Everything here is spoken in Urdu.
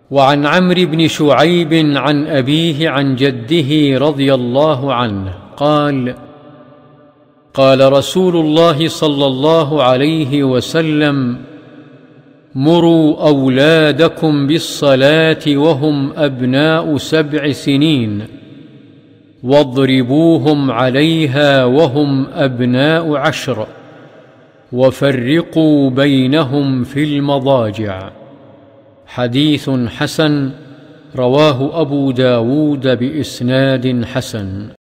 وعن عمرو بن شعيب عن أبيه عن جده رضي الله عنه قال: قال رسول الله صلى الله عليه وسلم: مروا أولادكم بالصلاة وهم أبناء 7 سنين، واضربوهم عليها وهم أبناء 10، وفرقوا بينهم في المضاجع. حديث حسن، رواه أبو داود بإسناد حسن.